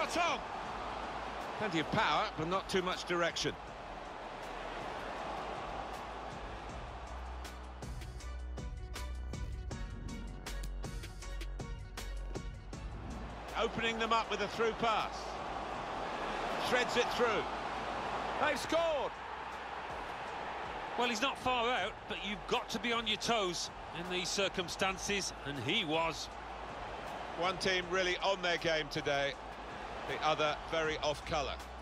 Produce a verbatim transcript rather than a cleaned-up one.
Shot on! Plenty of power, but not too much direction. Opening them up with a through pass. Threads it through. They've scored! Well, he's not far out, but you've got to be on your toes in these circumstances, and he was. One team really on their game today, the other very off colour.